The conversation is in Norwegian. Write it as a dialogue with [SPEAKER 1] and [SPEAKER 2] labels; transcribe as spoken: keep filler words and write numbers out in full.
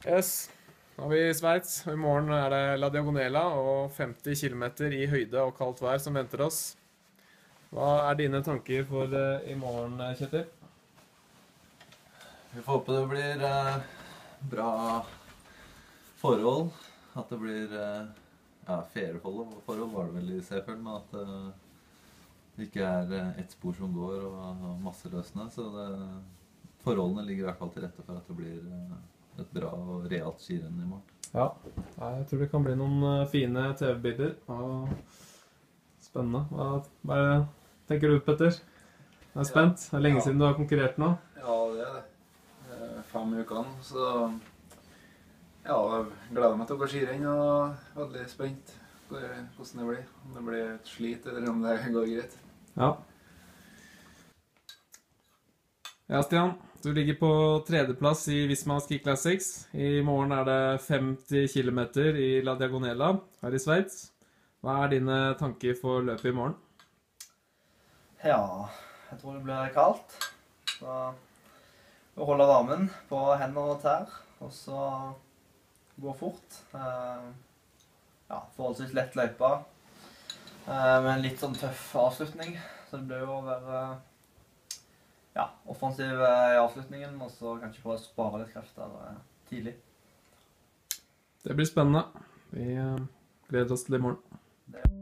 [SPEAKER 1] Yes, nå er vi i Sveits, og i morgen er det La Diagonela og femti kilometer i høyde og kaldt vær som venter oss. Hva er dine tanker for eh, i morgen, Kjetil?
[SPEAKER 2] Vi får håpe det blir eh, bra forhold, at det blir eh, ja, faire forhold, forhold var det vel i Seefeld, men at eh, det ikke er eh, ett spor som går og masse løsende, så det, forholdene ligger i hvert fall til rette for at det blir eh, et bra og realt skirenn i morgen.
[SPEAKER 1] Ja, jeg tror det kan bli noen eh, fine T V-bilder, og spennende. Hva, hva er det, tenker du, Petter? Jeg er spent. Det er lenge
[SPEAKER 3] Ja.
[SPEAKER 1] siden du har konkurrert nå.
[SPEAKER 3] Ja, det er det. Det er fem uker, så ja, jeg gleder meg til å gå skirenn og er veldig spent på hvordan det blir. Om det blir et slit eller om det går greit.
[SPEAKER 1] Ja. Ja, Stian, du ligger på tredjeplass i Visma Ski Classics. I morgen er det femti kilometer i La Diagonela her i Sveits. Hva er dine tanker for løpet i morgen?
[SPEAKER 4] Ja, jeg tror det blir kaldt. Så vi holder varmen på hender og tær, og så gå fort. Eh, ja, forholdsvis lett løype, eh, med en litt sånn tøff avslutning. Så det blir jo å være ja, offensiv i avslutningen, og så kanskje prøve å spare litt krefter eh, tidlig.
[SPEAKER 1] Det blir spennende. Vi eh, gleder oss til i morgen.
[SPEAKER 4] Det